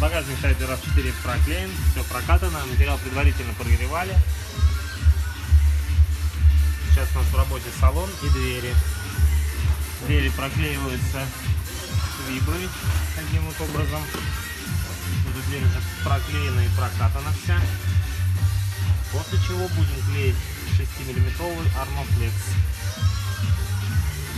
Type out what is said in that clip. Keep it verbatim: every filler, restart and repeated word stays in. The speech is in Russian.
Багажник Type эр эф четыре проклеен, все прокатано, материал предварительно прогревали. Сейчас у нас в работе салон и двери. Двери проклеиваются виброй таким вот образом. Эта дверь уже проклеена и прокатана вся. После чего будем клеить шестимиллиметровый Armaflex.